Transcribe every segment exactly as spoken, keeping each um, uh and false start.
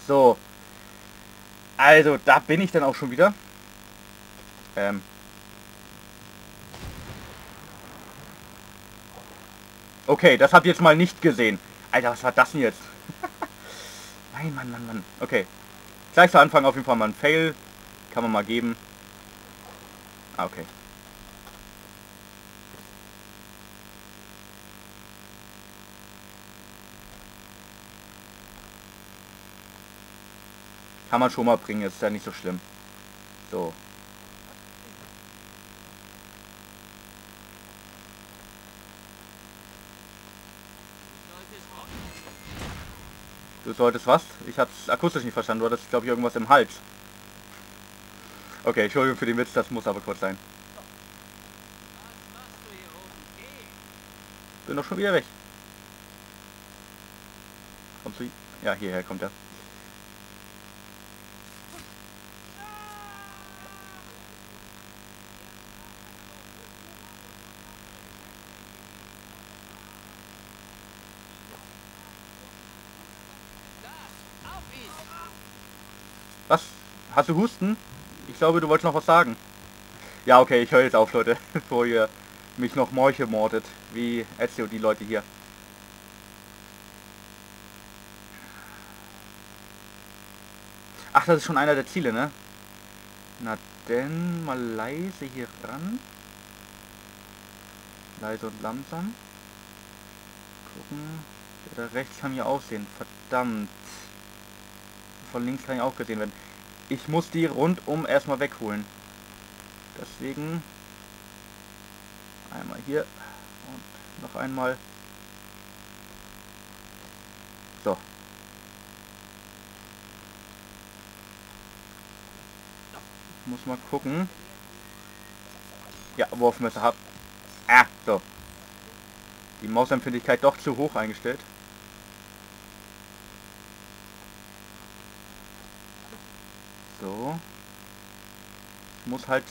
so. Also, da bin ich dann auch schon wieder. Ähm. Okay, das habt ihr jetzt mal nicht gesehen. Alter, was war das denn jetzt? Nein, Mann, Mann, Mann. Okay. Gleich zu Anfang auf jeden Fall mal ein Fail. Kann man mal geben. Ah, okay. Kann man schon mal bringen, ist ja nicht so schlimm. So. Du solltest was? Ich hab's akustisch nicht verstanden. Du hattest, glaube ich, irgendwas im Hals. Okay, Entschuldigung für den Witz, das muss aber kurz sein. Bin doch schon wieder weg. Kommst du? Ja, hierher kommt er. Was? Hast du Husten? Ich glaube, du wolltest noch was sagen. Ja, okay, ich höre jetzt auf, Leute, bevor ihr mich noch Morche mordet, wie Ezio die Leute hier. Ach, das ist schon einer der Ziele, ne? Na denn, mal leise hier ran. Leise und langsam. Gucken. Der da rechts kann hier aussehen. Verdammt. Von links kann ja auch gesehen werden. Ich muss die rundum erstmal wegholen. Deswegen einmal hier und noch einmal. So. Muss mal gucken. Ja, Wurfmesser hab. Ah, so. Die Mausempfindlichkeit doch zu hoch eingestellt. So. Ich muss halt...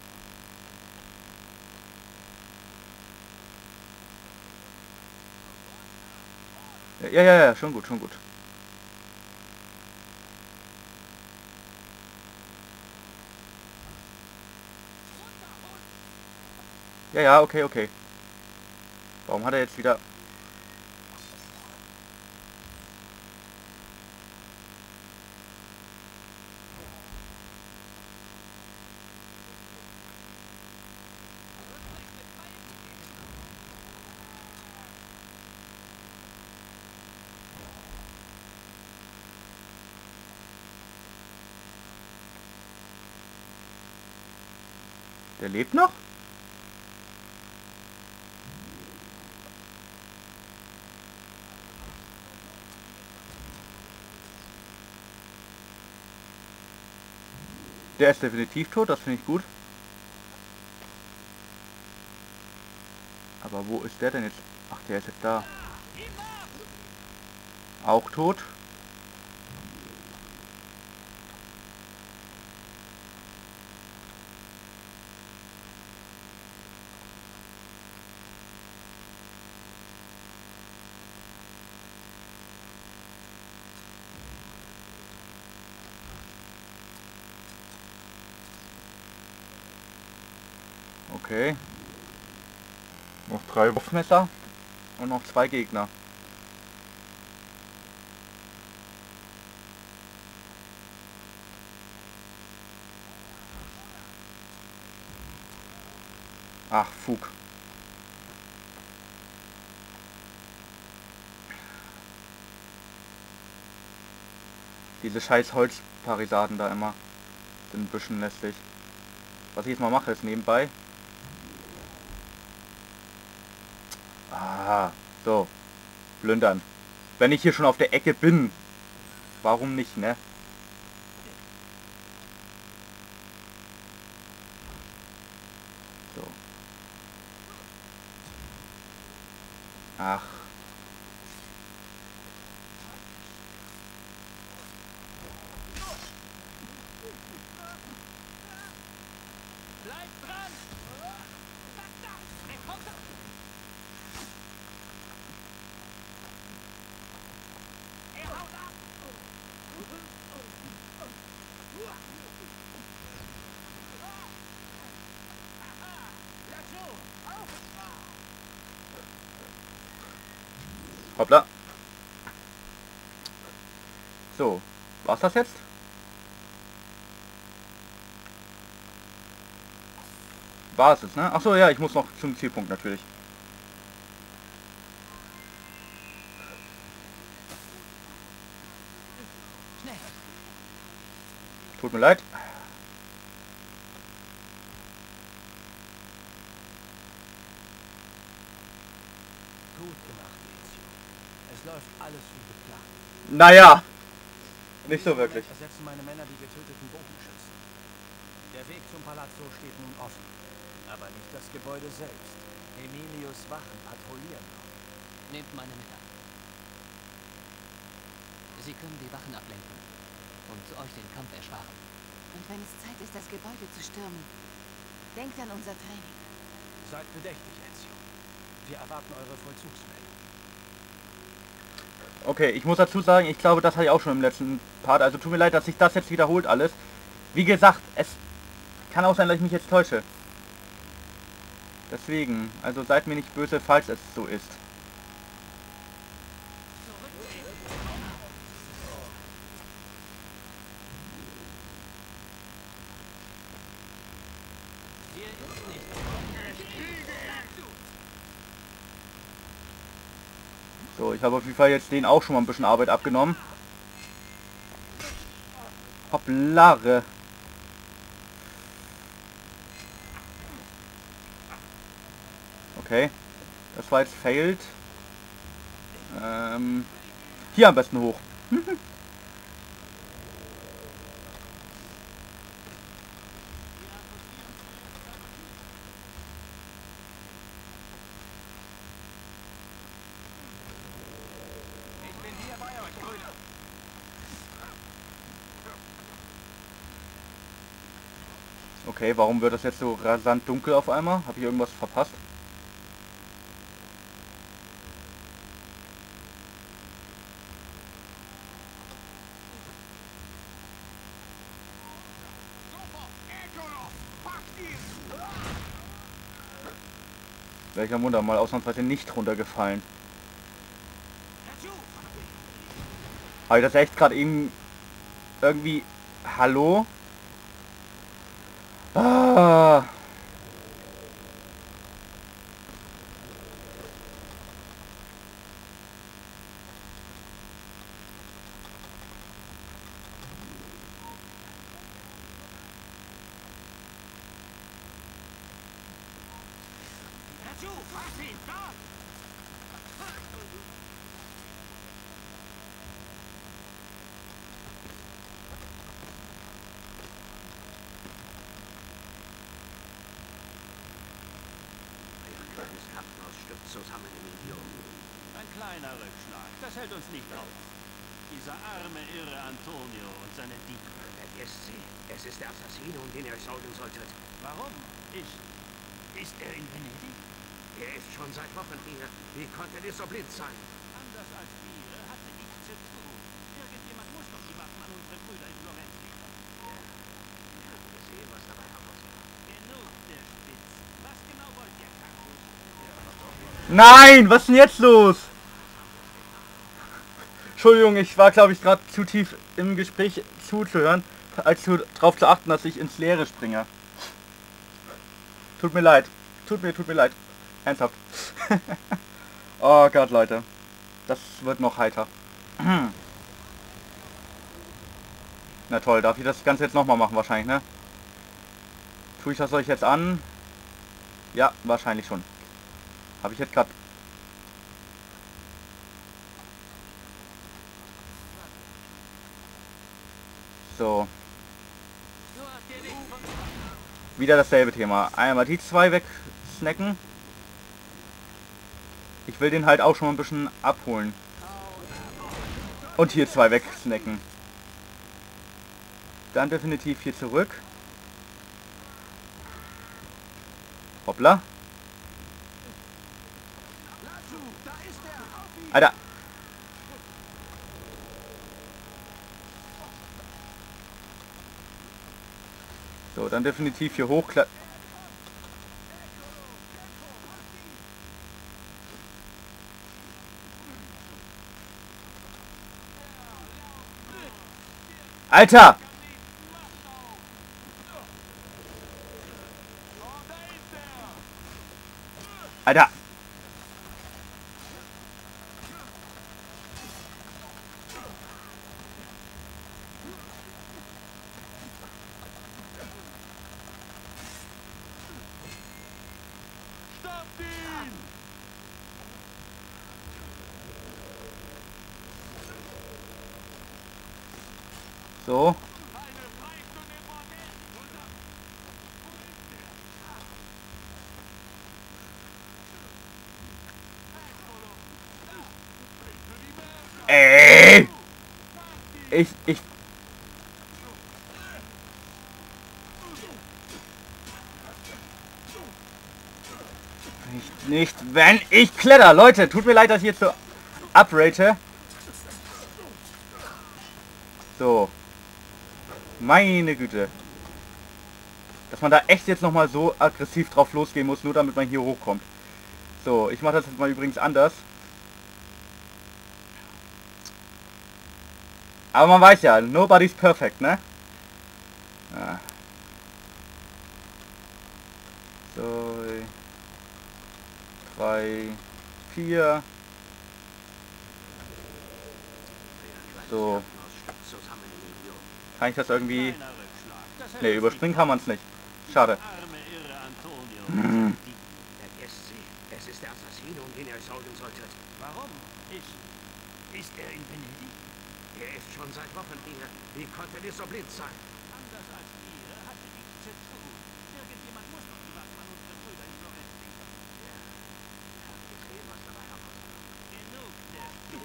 Ja, ja, ja, schon gut, schon gut. Ja, ja, okay, okay. Warum hat er jetzt wieder... Der lebt noch? Der ist definitiv tot, das finde ich gut. Aber wo ist der denn jetzt? Ach, der ist jetzt da. Auch tot. Okay. Noch drei Wurfmesser und noch zwei Gegner. Ach, Fug. Diese scheiß Holzparisaden da immer sind ein bisschen lästig. Was ich jetzt mal mache, ist nebenbei. Ah, so. Plündern. Wenn ich hier schon auf der Ecke bin, warum nicht, ne? So. Ach. Hoppla. So, war's das jetzt? War es jetzt, ne? Achso, ja, ich muss noch zum Zielpunkt natürlich. Tut mir leid. Gut gemacht, Ezio. Es läuft alles wie geplant. Naja, In nicht so diesem wirklich. Moment ersetzen meine Männer die getöteten Bogenschützen. Der Weg zum Palazzo steht nun offen. Aber nicht das Gebäude selbst. Emilius Wachen patrouillieren noch. Nehmt meine mit an. Sie können die Wachen ablenken und euch den Kampf ersparen. Und wenn es Zeit ist, das Gebäude zu stürmen, denkt an unser Training. Seid bedächtig, Ezio. Wir erwarten eure Vollzugsmeldung. Okay, ich muss dazu sagen, ich glaube, das hatte ich auch schon im letzten Part. Also tut mir leid, dass sich das jetzt wiederholt alles. Wie gesagt, es kann auch sein, dass ich mich jetzt täusche. Deswegen, also seid mir nicht böse, falls es so ist. So, ich habe auf jeden Fall jetzt denen auch schon mal ein bisschen Arbeit abgenommen. Hopplare. Okay, das war jetzt failed. Ähm, hier am besten hoch. Okay, warum wird das jetzt so rasant dunkel auf einmal? Habe ich irgendwas verpasst? Welcher Wunder, mal ausnahmsweise nicht runtergefallen. Habe ich das echt gerade eben irgendwie... Hallo? Ah. Kleines Krankenhaus stirbt zusammen, Emilio. Ein kleiner Rückschlag, das hält uns nicht auf. Dieser arme, irre Antonio und seine Diebe. Vergesst sie. Es ist der Assassine, um den ihr euch sorgen solltet. Warum? Ist... ist er in Venedig? Er ist schon seit Wochen hier. Wie konnte er so blind sein? Anders als wir hatte nichts zu tun. Irgendjemand muss doch die Waffen an unsere Brüder in Florenz liefern. Ja. Wir haben gesehen, was dabei herauskam. Genug der Spitzen. Was genau wollt ihr, Cactus? Nein, was ist denn jetzt los? Entschuldigung, ich war, glaube ich, gerade zu tief im Gespräch zuzuhören, als zu, darauf zu achten, dass ich ins Leere springe. Tut mir leid. Tut mir, tut mir leid. Ernsthaft. Oh Gott, Leute. Das wird noch heiter. Na toll, darf ich das Ganze jetzt nochmal machen wahrscheinlich, ne? Tue ich das euch jetzt an? Ja, wahrscheinlich schon. Habe ich jetzt gerade... So. Wieder dasselbe Thema. Einmal die zwei wegsnacken. Ich will den halt auch schon mal ein bisschen abholen. Und hier zwei wegsnacken. Dann definitiv hier zurück. Hoppla. Alter. So, dann definitiv hier hochklettern. Alter! Alter! So. Ey! Ich, ich... Nicht, nicht, wenn ich kletter. Leute, tut mir leid, dass ich jetzt so uprate. So. Meine Güte. Dass man da echt jetzt nochmal so aggressiv drauf losgehen muss, nur damit man hier hochkommt. So, ich mache das jetzt mal übrigens anders. Aber man weiß ja, nobody's perfect, ne? Ja. So. Drei. Vier. So. Kann ich das irgendwie... Ne, überspringen kann man es nicht. Schade. Hm. Vergesst sie. Es ist der Assassino, um den ihr euch sorgen solltet. Warum? Ist... Ist er in Venedig? Er ist schon seit Wochen hier. Wie konnte ihr so blind sein? Anders als ihr hatte nichts zu tun. Irgendjemand muss doch die Waffen an unsere Brüder in Florenz liefern. Ja. Ich habe gesehen, was dabei herauskommt. Genug der...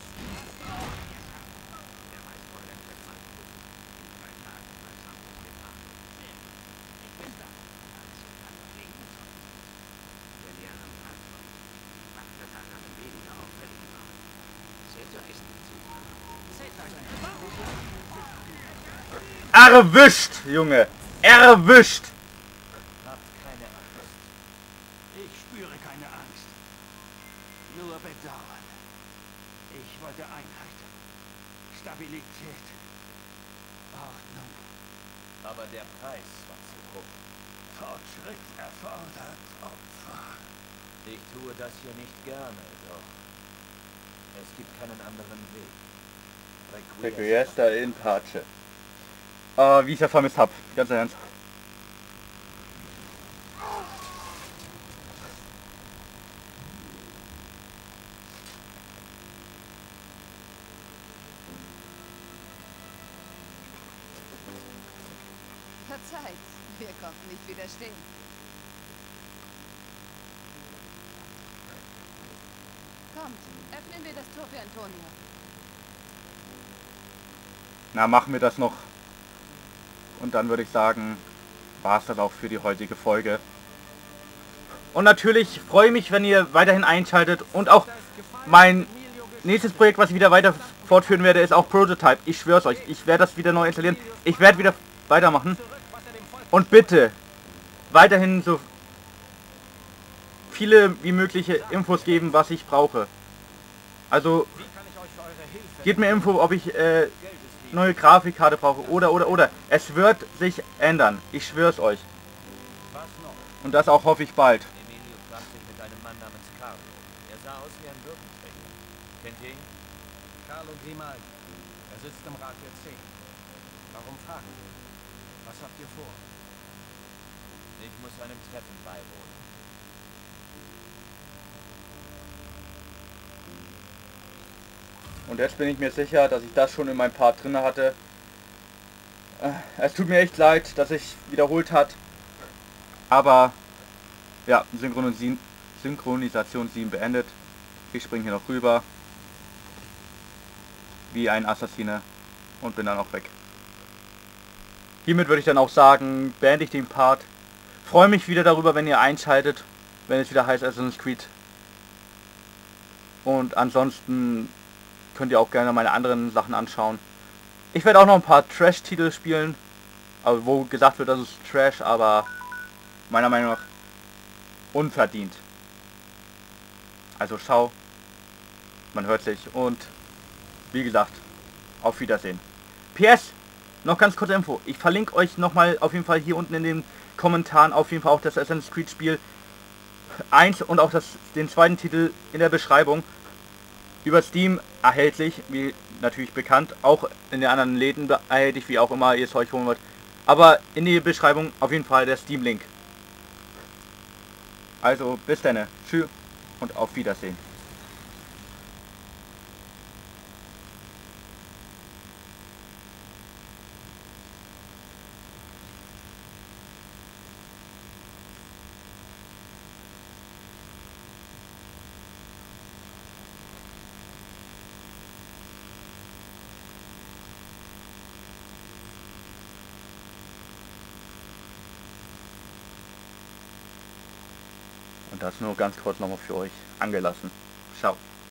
Der weiß, wo er den Fettmann tut. In drei Tagen weiß er, wo wir machen. Ich bin da. Also kann er fliegen sollen. Wenn ihr am Tag kommt, macht er dann einen weniger auffällig machen. Seht ihr, ist nicht super. Erwischt, Junge! Erwischt! Habt keine Angst. Ich spüre keine Angst. Nur Bedauern. Ich wollte Einheit. Stabilität. Ordnung. Aber der Preis war zu hoch. Fortschritt erfordert Opfer. Ich tue das hier nicht gerne, doch es gibt keinen anderen Weg. Requiesta in Pace. Uh, wie ich ja vermisst hab, ganz ernst. Verzeiht, wir konnten nicht widerstehen. Kommt, öffnen wir das Tor für Antonio. Na, machen wir das noch. Und dann würde ich sagen, war es das auch für die heutige Folge. Und natürlich freue ich mich, wenn ihr weiterhin einschaltet. Und auch mein nächstes Projekt, was ich wieder weiter fortführen werde, ist auch Prototype. Ich schwöre es euch, ich werde das wieder neu installieren. Ich werde wieder weitermachen. Und bitte, weiterhin so viele wie mögliche Infos geben, was ich brauche. Also, gebt mir Info, ob ich äh, neue Grafikkarte brauche oder oder oder. Es wird sich ändern. Ich schwöre es euch. Und das auch hoffe ich bald. Emilio traf sich mit einem Mann namens Carlo. Er sah aus wie ein Würdenträger. Kennt ihr ihn? Carlo Grimaldi. Er sitzt im Rat der Zehn. Warum fragen? Was habt ihr vor? Ich muss einem Treffen beiwohnen. Und jetzt bin ich mir sicher, dass ich das schon in meinem Part drin hatte. Es tut mir echt leid, dass ich wiederholt hat. Aber ja, Synchronisation, Synchronisation sieben beendet. Ich springe hier noch rüber. Wie ein Assassine. Und bin dann auch weg. Hiermit würde ich dann auch sagen, beende ich den Part. Freue mich wieder darüber, wenn ihr einschaltet. Wenn es wieder heißt Assassin's Creed. Und ansonsten könnt ihr auch gerne meine anderen Sachen anschauen. Ich werde auch noch ein paar Trash-Titel spielen. Aber wo gesagt wird, das ist Trash, aber meiner Meinung nach unverdient. Also schau, man hört sich und wie gesagt, auf Wiedersehen. P S noch ganz kurze Info. Ich verlinke euch nochmal auf jeden Fall hier unten in den Kommentaren auf jeden Fall auch das Assassin's Creed Spiel eins und auch das, den zweiten Titel in der Beschreibung. Über Steam erhältlich, wie natürlich bekannt, auch in den anderen Läden erhältlich, wie auch immer ihr es euch holen wollt. Aber in die Beschreibung auf jeden Fall der Steam-Link. Also bis dann, tschüss und auf Wiedersehen. Und das nur ganz kurz nochmal für euch angelassen. Ciao.